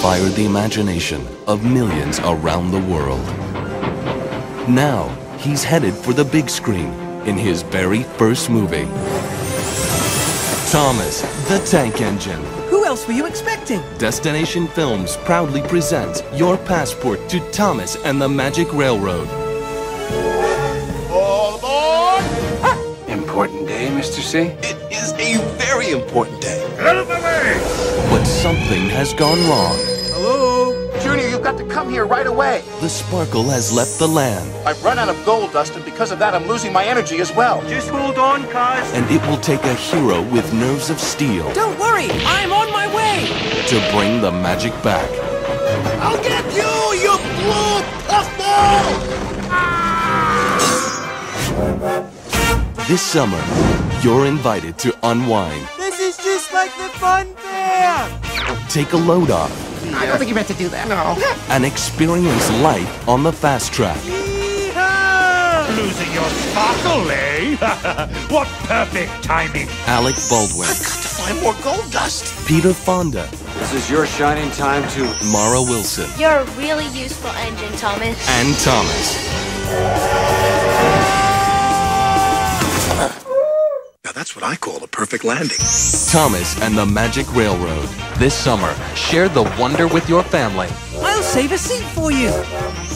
inspired the imagination of millions around the world. Now, he's headed for the big screen in his very first movie. Thomas the Tank Engine. Who else were you expecting? Destination Films proudly presents your passport to Thomas and the Magic Railroad. All aboard! Important day, Mr. C? It is a very important day. Out of the way! But something has gone wrong. Hello? Junior, you've got to come here right away. The sparkle has left the land. I've run out of gold dust, and because of that, I'm losing my energy as well. Just hold on, cuz. And it will take a hero with nerves of steel Don't worry, I'm on my way! to bring the magic back. I'll get you, you blue puffball! This summer, you're invited to unwind, This is just like the fun fair! take a load off, I don't think you meant to do that. No. and experience life on the fast track. Yeehaw! Losing your sparkle, eh? What perfect timing. Alec Baldwin, I've got to find more gold dust. Peter Fonda, This is your shining time to... Mara Wilson, You're a really useful engine, Thomas. and Thomas. Now that's what I call a perfect landing. Thomas and the Magic Railroad. This summer, share the wonder with your family. I'll save a seat for you!